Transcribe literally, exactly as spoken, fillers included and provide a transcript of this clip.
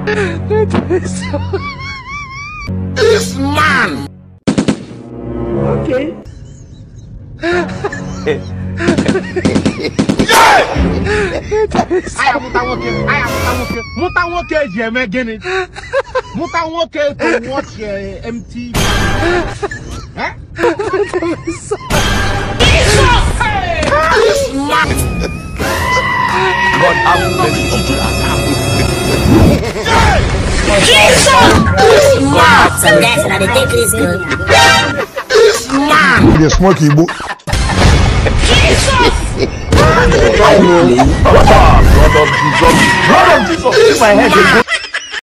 This man. Okay. I am Mutawoke. I am Mutawoke. Mutawoke is here, Megan. Mutawoke to watch uh, M T V. Huh? This man. God have mercy. Jesus! Some guys are the take this good. This man. You smoky boot. Jesus! God of Jesus. God of Jesus. This My head man. is